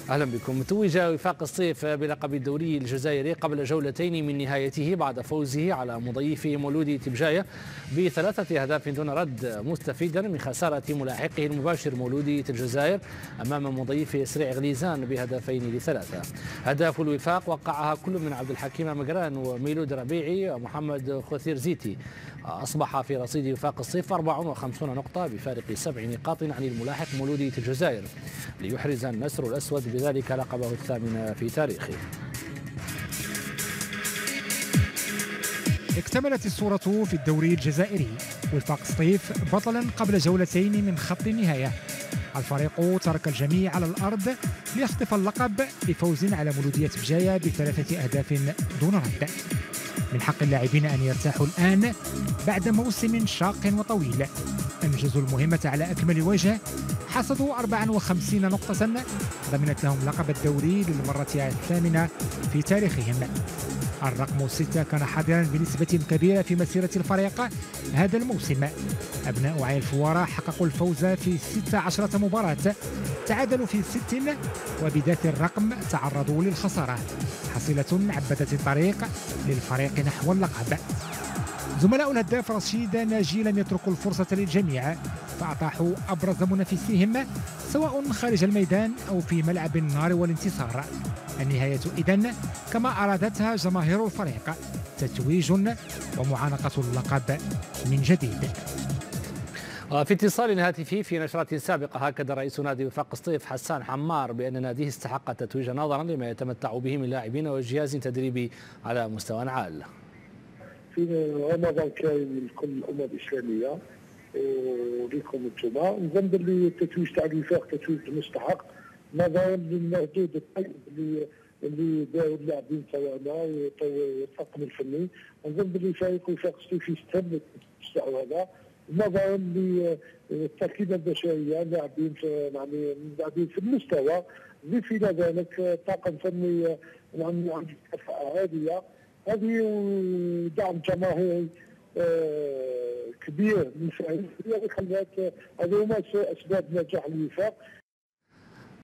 أهلا بكم. توج وفاق الصيف بلقب الدوري الجزائري قبل جولتين من نهايته بعد فوزه على مضيفه مولودي تبجاية بثلاثة أهداف دون رد، مستفيدا من خسارة ملاحقه المباشر مولودي الجزائر أمام مضيفه سريع غليزان بهدفين لثلاثة. أهداف الوفاق وقعها كل من عبد الحكيم مقران وميلود ربيعي ومحمد خوثير زيتي. أصبح في رصيد وفاق الصيف 54 نقطة بفارق 7 نقاط عن الملاحق مولودية الجزائر، ليحرز النسر الأسود بذلك لقبه الثامن في تاريخه. اكتملت الصورة في الدوري الجزائري، وفاق الصيف بطلا قبل جولتين من خط النهاية. الفريق ترك الجميع على الأرض ليخطف اللقب بفوز على مولودية بجاية بثلاثة أهداف دون رد. من حق اللاعبين أن يرتاحوا الآن بعد موسم شاق وطويل. أنجزوا المهمة على أكمل وجه، حصدوا 54 نقطة ضمنت لهم لقب الدوري للمرة الثامنة في تاريخهم. الرقم 6 كان حاضرا بنسبة كبيرة في مسيرة الفريق هذا الموسم. أبناء عين الفوارة حققوا الفوز في 16 مباراة، تعادلوا في 6، وبذات الرقم تعرضوا للخسارة، حصيلة عبدت الطريق للفريق نحو اللقب. زملاء الهداف رشيد ناجي لم يتركوا الفرصة للجميع، فأطاحوا أبرز منافسيهم سواء خارج الميدان أو في ملعب النار والانتصار. النهاية إذن كما أرادتها جماهير الفريق، تتويج ومعانقة اللقب من جديد. في اتصال هاتفي في نشرات سابقة هكذا رئيس نادي وفاق الصيف حسان حمار بأن ناديه استحق التتويج نظرا لما يتمتع به من لاعبين وجهاز تدريبي على مستوى عال. في رمضان كاين لكل الامه الاسلاميه وليكم انتم، نظن باللي التتويج تاع الوفاق تتويج مستحق نظرا للمردود الطيب اللي داروا اللاعبين تاعنا والطاقم الفني. نظن باللي فريق وفاق الصيف يستهل المستوى هذا نظرا للتركيبه البشريه، لاعبين في المستوى، ضيف الى ذلك طاقم فني عنده كفاءه عاليه. هذه دعم جماهيري كبير من فريق اللي خلات هذه هما اسباب نجاح الوفاق.